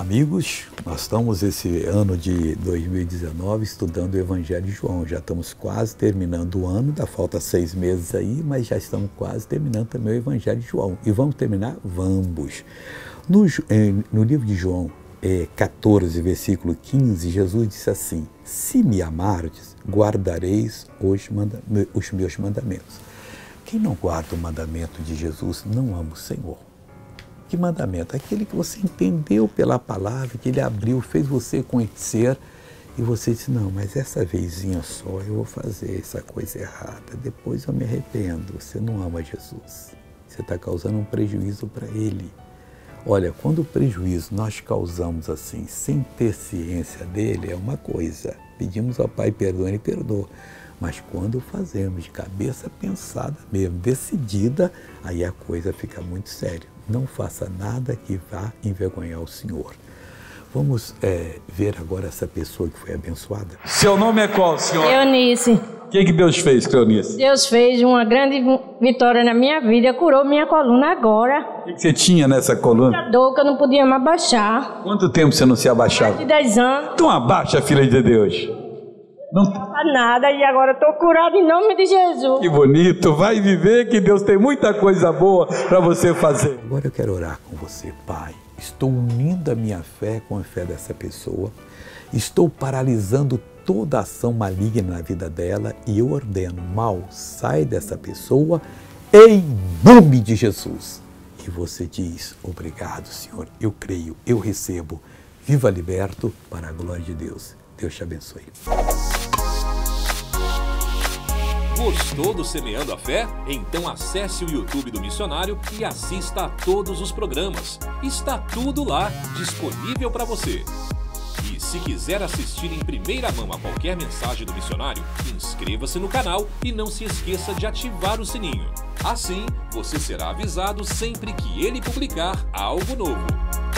Amigos, nós estamos esse ano de 2019 estudando o Evangelho de João. Já estamos quase terminando o ano, ainda falta 6 meses aí, mas já estamos quase terminando também o Evangelho de João. E vamos terminar? Vamos. No livro de João 14, versículo 15, Jesus disse assim: se me amardes, guardareis os meus mandamentos. Quem não guarda o mandamento de Jesus não ama o Senhor. Que mandamento? Aquele que você entendeu pela palavra, que ele abriu, fez você conhecer, e você disse: não, mas essa vezinha só eu vou fazer essa coisa errada, depois eu me arrependo. Você não ama Jesus, você está causando um prejuízo para ele. Olha, quando o prejuízo nós causamos assim, sem ter ciência dele, é uma coisa. Pedimos ao Pai perdão, ele perdoa. Mas quando fazemos de cabeça pensada mesmo, decidida, aí a coisa fica muito séria. Não faça nada que vá envergonhar o Senhor. Vamos ver agora essa pessoa que foi abençoada. Seu nome é qual, senhora? Eunice. O que Deus fez, Cleonice? Deus fez uma grande vitória na minha vida, curou minha coluna agora. O que você tinha nessa coluna? A dor que eu não podia mais abaixar. Quanto tempo você não se abaixava? Mais de 10 anos. Então abaixa, filha de Deus. Não nada, e agora eu estou curada em nome de Jesus. Que bonito, vai viver que Deus tem muita coisa boa para você fazer. Agora eu quero orar com você, Pai. Estou unindo a minha fé com a fé dessa pessoa. Estou paralisando toda ação maligna na vida dela e eu ordeno: mal, sai dessa pessoa em nome de Jesus. E você diz: obrigado, Senhor, eu creio, eu recebo. Viva liberto para a glória de Deus. Deus te abençoe. Gostou do Semeando a Fé? Então acesse o YouTube do Missionário e assista a todos os programas. Está tudo lá, disponível para você. E se quiser assistir em primeira mão a qualquer mensagem do Missionário, inscreva-se no canal e não se esqueça de ativar o sininho. Assim, você será avisado sempre que ele publicar algo novo.